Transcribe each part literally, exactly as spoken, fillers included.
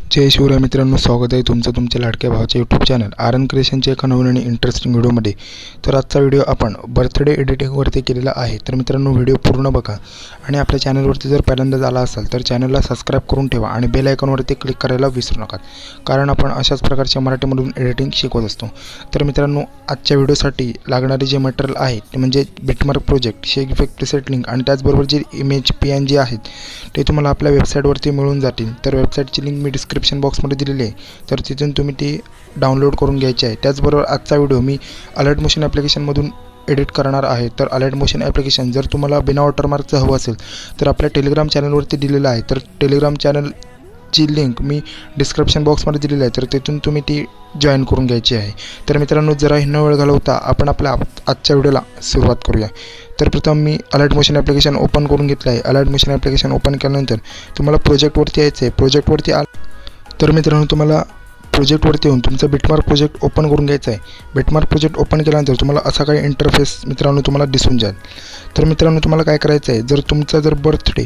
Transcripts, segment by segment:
जय शिवराय मित्रांनो, स्वागत आहे तुमचं तुमच्या लाडक्या भावाच्या यूट्यूब चॅनल आर एन क्रिएशनच्या एका नवीन आणि इंटरेस्टिंग व्हिडिओमध्ये. तर आजचा व्हिडिओ आपण बर्थडे एडिटिंगवरती केलेला आहे. तर मित्रांनो, व्हिडिओ पूर्ण बघा आणि आपल्या चॅनलवरती जर पहिल्यांदाच आला असाल तर चॅनलला सबस्क्राईब करून ठेवा आणि बेल आयकॉनवरती क्लिक करायला विसरू नका, कारण आपण अशाच प्रकारच्या मराठीमधून एडिटिंग शिकवत असतो. तर मित्रांनो, आजच्या व्हिडिओसाठी लागणारे जे मटेरियल आहे ते म्हणजे beat mark project, shake effect, preset link आणि त्याचबरोबर जे इमेज पी एन जी आहेत ते तुम्हाला आपल्या वेबसाईटवरती मिळून जातील. तर वेबसाईटची लिंक मी डिस्क्रिप्शन बॉक्समध्ये दिलेली आहे, तर तिथून तुम्ही ती डाउनलोड करून घ्यायची आहे. त्याचबरोबर आजचा व्हिडिओ मी अलर्ट मोशन ॲप्लिकेशनमधून एडिट करणार आहे. तर अलर्ट मोशन ॲप्लिकेशन जर तुम्हाला बिना वॉटरमार्कचं हवं असेल तर आपल्या टेलिग्राम चॅनलवरती दिलेलं आहे. तर टेलिग्राम चॅनलची लिंक मी डिस्क्रिप्शन बॉक्समध्ये दिलेली आहे, तर तिथून तुम्ही ती जॉईन करून घ्यायची आहे. तर मित्रांनो, जरा न वेळ घालवता आपण आपल्या आजच्या व्हिडिओला सुरुवात करूया. तर प्रथम मी अलर्ट मोशन ॲप्लिकेशन ओपन करून घेतलं आहे. अलर्ट मोशन ॲप्लिकेशन ओपन केल्यानंतर तुम्हाला प्रोजेक्टवरती यायचं आहे. प्रोजेक्टवरती आ तर मित्रांनो, तुम्हाला प्रोजेक्टवरती येऊन तुमचा बिटमार्क प्रोजेक्ट ओपन करून घ्यायचा आहे. बिटमार्क प्रोजेक्ट ओपन केल्यानंतर तुम्हाला असा काही इंटरफेस मित्रांनो तुम्हाला दिसून जाईल. तर मित्रांनो, तुम्हाला काय करायचं आहे, जर तुमचा जर बर्थडे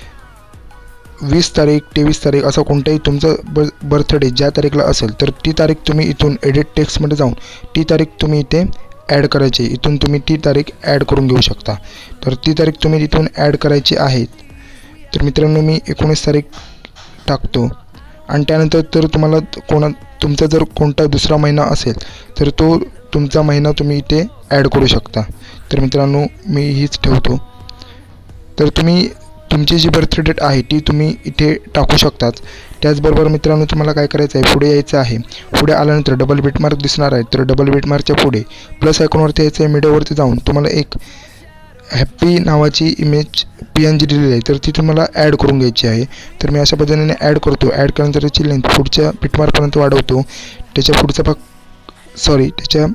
वीस तारीख तेवीस तारीख असा कोणताही तुमचा ब बर्थडे ज्या तारीखला असेल तर ती तारीख तुम्ही इथून एडिट टेक्स्टमध्ये जाऊन ती तारीख तुम्ही इथे ॲड करायची. इथून तुम्ही ती तारीख ॲड करून घेऊ शकता. तर ती तारीख तुम्ही इथून ॲड करायची आहे. तर मित्रांनो, मी एकोणीस तारीख टाकतो आणि त्यानंतर तर तुम्हाला कोणा तुमचा जर कोणता दुसरा महिना असेल तर तो तुमचा महिना तुम्ही इथे ॲड करू शकता. तर मित्रांनो, मी हीच ठेवतो. तर तुम्ही तुमची जी बर्थ डेट आहे ती तुम्ही इथे टाकू शकतात. त्याचबरोबर मित्रांनो, तुम्हाला काय करायचं आहे, पुढे यायचं आहे. पुढे आल्यानंतर डबल बिटमार्क दिसणार आहे. तर डबल बिटमार्कच्या पुढे प्लस आयकॉनवरती यायचं आहे. मीडियावरती जाऊन तुम्हाला एक हॅप्पी नावाची इमेज पी एन जी दिलेली आहे, तर ती तुम्हाला ॲड करून घ्यायची आहे. तर मी अशा पद्धतीने ॲड करतो. ॲड केल्यानंतर त्याची लेंथ पुढच्या बिटमार्कपर्यंत वाढवतो. त्याच्या पुढचा भाग सॉरी त्याच्या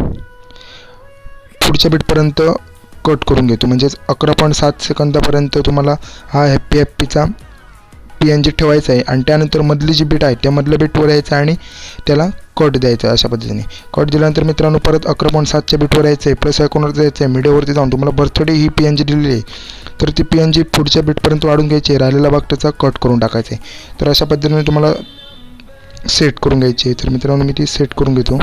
पुढच्या बिटपर्यंत कट करून घेतो. म्हणजेच अकरा पॉईंट सात सेकंदापर्यंत तुम्हाला हा हॅप्पी हॅप्पीचा पी एन जी ठेवायचा आहे. आणि त्यानंतर मधली जी बीट आहे त्या मधल्या बीटवर यायचं आणि त्याला कट द्यायचा आहे. अशा पद्धतीने कट दिल्यानंतर मित्रांनो, परत अकरा पॉईंट सातच्या बीटवर यायचं आहे. प्लस आयकॉनवर जायचं आहे. मीडियावरती जाऊन तुम्हाला बर्थडे ही पी एन जी दिलेली आहे, तर ती पी एन जी पुढच्या बीटपर्यंत वाढून घ्यायची आहे. राहिलेला भाग त्याचा कट करून टाकायचा आहे. तर अशा पद्धतीने तुम्हाला सेट करून घ्यायची आहे. तर मित्रांनो, मी ती सेट करून घेतो.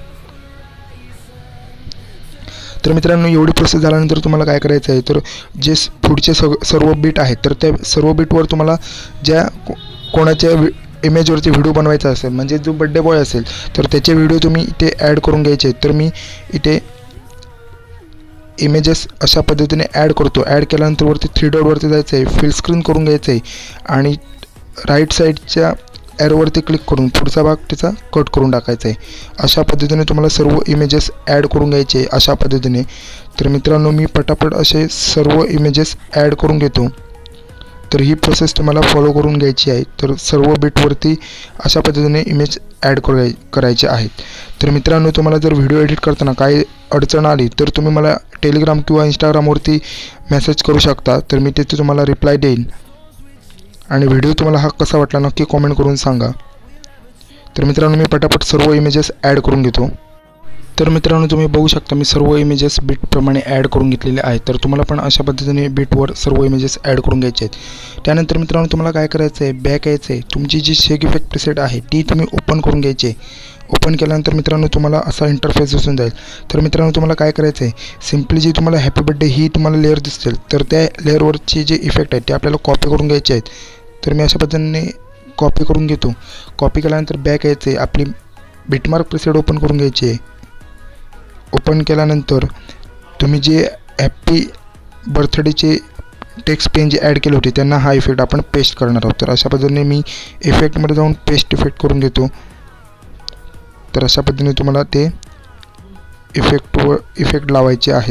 तर मित्रांनो, एवढी प्रोसेस झाल्यानंतर तुम्हाला काय करायचं आहे, तर जे पुढचे सग सर्व बीट आहेत तर त्या सर्व बीटवर तुम्हाला ज्या कोणाच्या इमेजवरती व्हिडिओ बनवायचा असेल, म्हणजे जो बड्डे बॉय असेल तर त्याचे व्हिडिओ तुम्ही इथे ॲड करून घ्यायचे आहेत. तर मी इथे इमेजेस अशा पद्धतीने ॲड करतो. ॲड केल्यानंतर वरती थ्री डॉटवरती जायचं आहे. फिल स्क्रीन करून घ्यायचं आहे आणि राईट साईडच्या ॲरोवरती क्लिक करून पुढचा भाग त्याचा कट करून टाकायचा आहे. अशा पद्धतीने तुम्हाला सर्व इमेजेस ॲड करून घ्यायचे अशा पद्धतीने. तर मित्रांनो, मी पटापट असे सर्व इमेजेस ॲड करून घेतो. तर ही प्रोसेस तुम्हाला फॉलो करून घ्यायची आहे. तर सर्व बीटवरती अशा पद्धतीने इमेज ॲड कराय करायचे आहेत. तर मित्रांनो, तुम्हाला जर व्हिडिओ एडिट करताना काही अडचण आली तर तुम्ही मला टेलिग्राम किंवा इंस्टाग्रामवरती मेसेज करू शकता. तर मी तिथे तुम्हाला रिप्लाय देईन. आणि व्हिडिओ तुम्हाला हा कसा वाटला नक्की कॉमेंट करून सांगा. तर मित्रांनो, मी पटापट सर्व इमेजेस ॲड करून घेतो. तर मित्रांनो, तुम्ही बघू शकता मी सर्व इमेजेस बीटप्रमाणे ॲड करून घेतलेले आहेत. तर तुम्हाला पण अशा पद्धतीने बीटवर सर्व इमेजेस ॲड करून घ्यायचे आहेत. त्यानंतर मित्रांनो, तुम्हाला काय करायचं आहे, बॅक यायचं आहे. तुमची जी शेक इफेक्ट प्रीसेट आहे ती तुम्ही ओपन करून घ्यायची आहे. ओपन केल्यानंतर मित्रांनो, तुम्हाला असा इंटरफेस दिसून जाईल. तर मित्रांनो, तुम्हाला काय करायचं आहे, सिम्पली जी तुम्हाला हॅपी बर्थडे ही तुम्हाला लेअर दिसतील तर त्या लेअरवरची जे इफेक्ट आहेत ते आपल्याला कॉपी करून घ्यायचे आहेत. तर मी अशा पद्धतीने कॉपी करून घेतो. कॉपी केल्यानंतर बॅक यायचं आहे. आपली बिटमार्क प्रीसेट ओपन करून घ्यायची आहे. ओपन केल्यानंतर तुम्ही जे हॅप्पी बर्थडेचे टेक्स्ट पेन जे ॲड केले होते त्यांना हा इफेक्ट आपण पेस्ट करणार आहोत. तर अशा पद्धतीने मी इफेक्टमध्ये जाऊन पेस्ट इफेक्ट करून घेतो. तर अशा पद्धतीने तुम्हाला ते इफेक्टवर इफेक्ट लावायचे आहेत.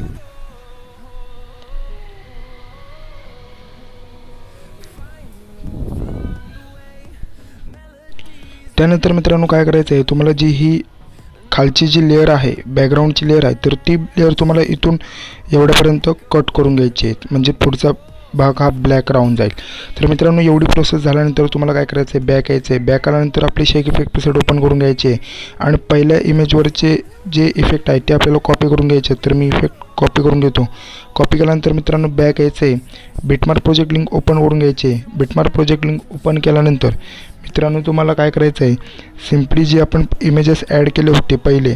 त्यानंतर मित्रांनो, काय करायचं आहे, तुम्हाला जी ही खालची जी लेअर आहे बॅकग्राऊंडची लेअर आहे तर ती लेअर तुम्हाला इथून एवढ्यापर्यंत कट करून घ्यायची आहे. म्हणजे पुढचा भाग हा ब्लॅक राहून जाईल. तर मित्रांनो, एवढी प्रोसेस झाल्यानंतर तुम्हाला काय करायचं आहे, बॅक यायचं आहे. बॅक आल्यानंतर आपली शेक इफेक्ट प्रीसेट ओपन करून घ्यायची आहे आणि पहिल्या इमेजवरचे जे इफेक्ट आहेत ते आपल्याला कॉपी करून घ्यायचे आहेत. तर मी इफेक्ट कॉपी करून घेतो. कॉपी केल्यानंतर मित्रांनो, बॅक यायचं आहे. बिटमार्क प्रोजेक्ट लिंक ओपन करून घ्यायची आहे. बिटमार्क प्रोजेक्ट लिंक ओपन केल्यानंतर मित्रांनो तुम्हाला काय करायचं आहे, सिम्पली जे आपण इमेजेस ॲड केले होते पहिले,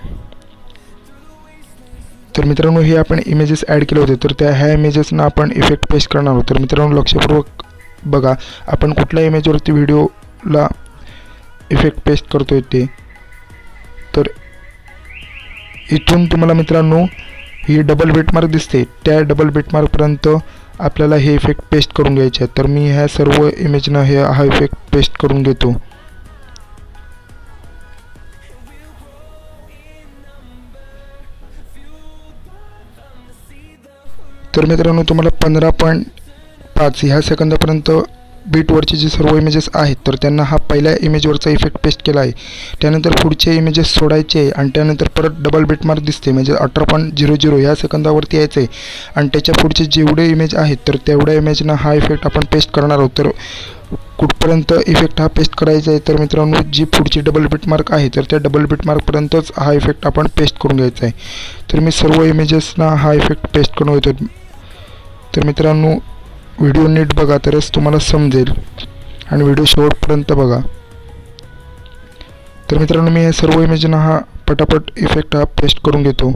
तर मित्रांनो हे आपण इमेजेस ॲड केले होते, तर त्या ह्या इमेजेसना आपण इफेक्ट पेस्ट करणार आहोत. तर मित्रांनो लक्षपूर्वक बघा आपण कुठल्या इमेजवरती व्हिडिओला इफेक्ट पेस्ट करतोय ते. तर इथून तुम्हाला मित्रांनो ही डबल बिटमार्क दिसते, त्या डबल बिटमार्कपर्यंत आपल्याला हे इफेक्ट पेस्ट करून घ्यायचे आहेत. तर मी ह्या सर्व इमेजना हे हा इफेक्ट पेस्ट करून घेतो. तर मित्रांनो तुम्हाला पंधरा पॉईंट पाच ह्या सेकंदापर्यंत बीटवरचे जे सर्व इमेजेस आहेत तर त्यांना हा पहिल्या इमेजवरचा इफेक्ट पेस्ट केला आहे. त्यानंतर पुढचे इमेजेस सोडायचे आणि त्यानंतर परत डबल बिटमार्क दिसते म्हणजे अठरा पॉईंट झिरो झिरो ह्या सेकंदावरती यायचं आहे आणि त्याच्या पुढचे जेवढे इमेज आहेत तर तेवढ्या इमेजना हा इफेक्ट आपण पेस्ट करणार आहोत. तर कुठपर्यंत इफेक्ट हा पेस्ट करायचा आहे, तर मित्रांनो जी पुढची डबल बिटमार्क आहे तर त्या डबल बिटमार्कपर्यंतच हा इफेक्ट आपण पेस्ट करून घ्यायचा आहे. तर मी सर्व इमेजेसना हा इफेक्ट पेस्ट करून घेतो. तर मित्रांनो व्हिडिओ नीट बघा तरच तुम्हाला समजेल आणि व्हिडिओ शेवटपर्यंत बघा. तर मित्रांनो मी हे सर्व इमेजना हा पटापट इफेक्ट हा पेस्ट करून घेतो.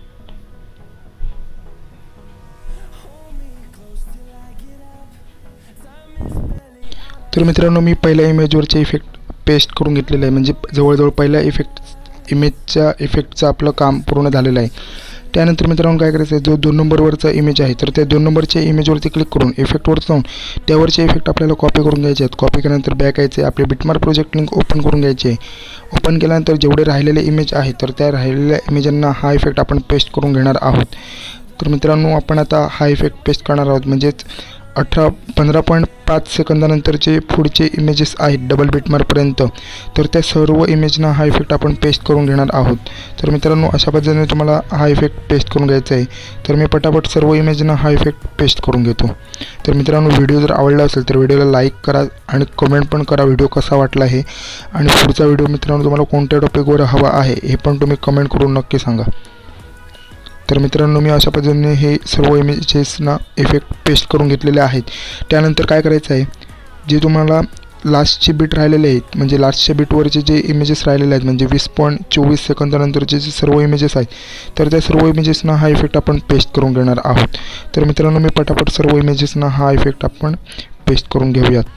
तर मित्रांनो मी पहिल्या इमेजवरचे इफेक्ट पेस्ट करून घेतलेलं आहे, म्हणजे जवळजवळ पहिल्या इफेक्ट इमेजच्या इफेक्टचं आपलं काम पूर्ण झालेलं आहे. त्यानंतर मित्रांनो काय करायचं आहे, जो दोन नंबरवरचा इमेज आहे तर त्या दोन नंबरच्या इमेजवरती क्लिक करून इफेक्टवर जाऊन त्यावरचे इफेक्ट आपल्याला कॉपी करून घ्यायचे आहेत. कॉपी केल्यानंतर बॅक यायचे, आपले बिटमार्क प्रोजेक्ट लिंक ओपन करून घ्यायचे. ओपन केल्यानंतर जेवढे राहिलेले इमेज आहेत तर त्या राहिलेल्या इमेजांना हा इफेक्ट आपण पेस्ट करून घेणार आहोत. तर मित्रांनो आपण आता हा इफेक्ट पेस्ट करणार आहोत, म्हणजेच अठरा पंधरा पॉईंट पाच सेकंदानंतरचे पुढचे इमेजेस आहेत डबल बिटमार्कपर्यंत, तर त्या सर्व इमेजना हा इफेक्ट आपण पेस्ट करून घेणार आहोत. तर मित्रांनो अशा पद्धतीने तुम्हाला हा इफेक्ट पेस्ट करून घ्यायचा आहे. तर मी पटापट सर्व इमेजना हा इफेक्ट पेस्ट करून घेतो. तर मित्रांनो व्हिडिओ जर आवडला असेल तर व्हिडिओला लाईक करा आणि कमेंट पण करा व्हिडिओ कसा वाटला आहे, आणि पुढचा व्हिडिओ मित्रांनो तुम्हाला कोणत्या टॉपिकवर हवा आहे हे पण तुम्ही कमेंट करून नक्की सांगा. तर मित्रांनो मी अशा पद्धतीने हे सर्व इमेजेसना इफेक्ट पेस्ट करून घेतलेले आहेत. त्यानंतर काय करायचं आहे, जे तुम्हाला लास्टचे बीट राहिलेले आहेत म्हणजे लास्टच्या बीटवरचे जे इमेजेस राहिलेले आहेत म्हणजे वीस पॉईंट चोवीस सेकंदानंतरचे जे सर्व इमेजेस आहेत तर त्या सर्व इमेजेसना हा इफेक्ट आपण पेस्ट करून घेणार आहोत. तर मित्रांनो मी पटापट सर्व इमेजेसना हा इफेक्ट आपण पेस्ट करून घेऊयात.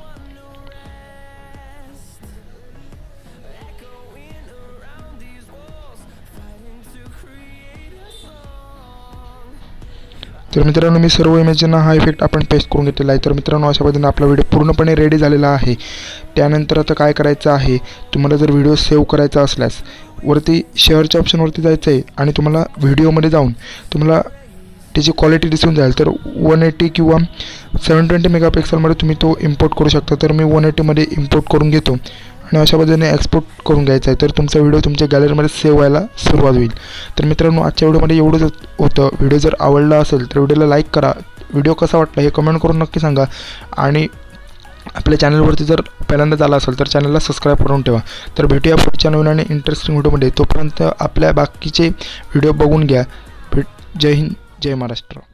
तर मित्रांनो मी सर्व इमेजना हा इफेक्ट आपण पेस्ट करून घेतलेला आहे. तर मित्रांनो अशा पद्धतीने आपला व्हिडिओ पूर्णपणे रेडी झालेला आहे. त्यानंतर आता काय करायचं आहे, तुम्हाला जर व्हिडिओ सेव्ह करायचा असल्यास वरती शेअरच्या ऑप्शनवरती जायचं आहे आणि तुम्हाला व्हिडिओमध्ये जाऊन तुम्हाला त्याची क्वालिटी दिसून जाईल. तर वन एटी किंवा सेवन ट्वेंटी मेगापिक्सलमध्ये तुम्ही तो इम्पोर्ट करू शकता. तर मी वन एटीमध्ये इम्पोर्ट करून घेतो आणि अशा पद्धतीने एक्सपोर्ट करून घ्यायचा आहे. तर तुमचा व्हिडिओ तुमच्या गॅलरीमध्ये सेव्ह व्हायला सुरुवात होईल. तर मित्रांनो आजच्या व्हिडिओमध्ये एवढंच होतं. व्हिडिओ जर आवडला असेल तर व्हिडिओला लाईक करा, व्हिडिओ कसा वाटला हे कमेंट करून नक्की सांगा, आणि आपल्या चॅनलवरती जर पहिल्यांदाच आला असेल तर चॅनलला सबस्क्राईब करून ठेवा. तर भेटूया पुढच्या नवीन आणि इंटरेस्टिंग व्हिडिओमध्ये. तोपर्यंत आपल्या बाकीचे व्हिडिओ बघून घ्या. भेट जय हिंद, जय महाराष्ट्र.